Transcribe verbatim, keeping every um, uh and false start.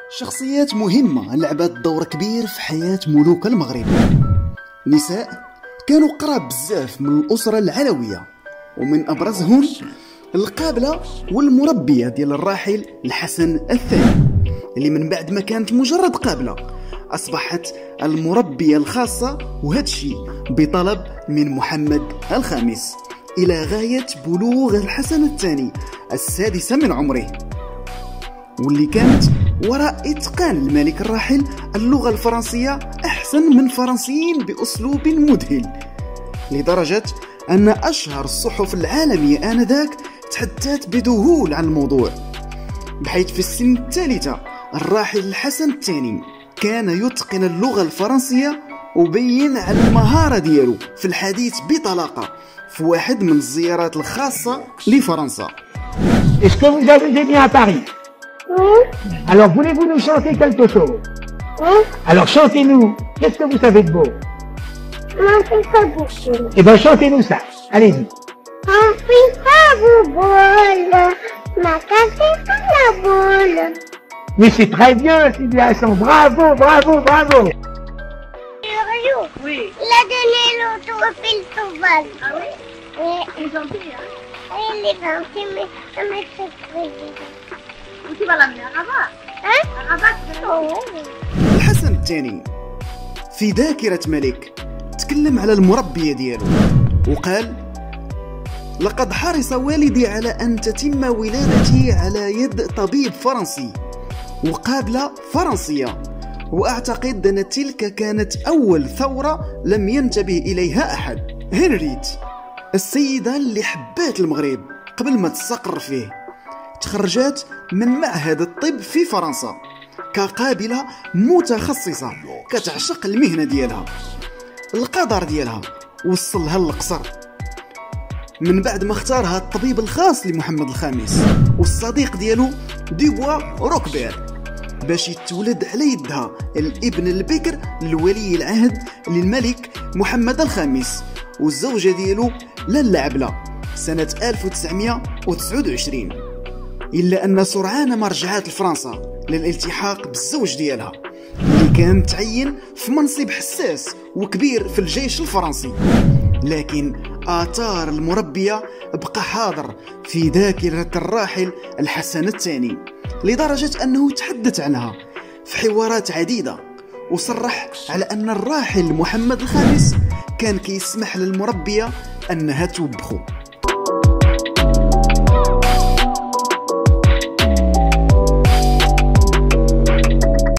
شخصيات مهمة لعبت دور كبير في حياة ملوك المغرب. نساء كانوا قراب بزاف من الأسرة العلوية، ومن أبرزهم القابلة والمربية ديال الراحل الحسن الثاني، اللي من بعد ما كانت مجرد قابلة أصبحت المربية الخاصة، وهذا الشيء بطلب من محمد الخامس إلى غاية بلوغ الحسن الثاني السادسة من عمره، واللي كانت وراء إتقان الملك الراحل اللغة الفرنسية أحسن من فرنسيين بأسلوب مذهل، لدرجة أن أشهر الصحف العالمية آنذاك تحدثت بذهول عن الموضوع، بحيث في السنة الثالثة الراحل الحسن الثاني كان يتقن اللغة الفرنسية وبين على المهارة ديالو في الحديث بطلاقة في واحد من الزيارات الخاصة لفرنسا. Est-ce que vous avez été bien à Paris? Oui. Alors voulez-vous nous chanter quelque chose? Oui. Alors chantez-nous. Qu'est-ce que vous savez de beau? Mon fils a beaucoup. Eh bien chantez-nous ça. Allez-y. Mon fils a boule. Ma cassé sur la boule. Mais c'est très bien, Sylvia Hassan. Bravo, bravo, bravo. Oui. Il a donné l'autre au fil sauvage. Ah oui? Oui. Il est gentil, hein? Oui, il est gentil, mais, mais c'est président. Où tu vas l'amener à Rabat? Hein? À Rabat, tu vas l'amener. Oh. الحسن الثاني في ذاكرة ملك تكلم على المربية ديالو وقال: لقد حرص والدي على أن تتم ولادتي على يد طبيب فرنسي وقابلة فرنسية، وأعتقد أن تلك كانت أول ثورة لم ينتبه إليها أحد. هنريت السيدة اللي حبات المغرب قبل ما تستقر فيه تخرجت من معهد الطب في فرنسا كقابلة متخصصة كتعشق المهنة ديالها. القدر ديالها وصلها للقصر من بعد ما اختارها الطبيب الخاص لمحمد الخامس والصديق ديالو ديبوا روكبير باش يتولد على يدها الابن البكر لولي العهد للملك محمد الخامس والزوجة ديالو لالا عبلة سنة ألف وتسعمائة وتسعة وعشرين. إلا أن سرعان ما رجعت لفرنسا للالتحاق بالزوج ديالها اللي كان تعين في منصب حساس وكبير في الجيش الفرنسي، لكن آثار المربية بقى حاضر في ذاكرة الراحل الحسن الثاني، لدرجة أنه تحدث عنها في حوارات عديدة، وصرح على أن الراحل محمد الخامس كان كيسمح للمربية أنها توبخه.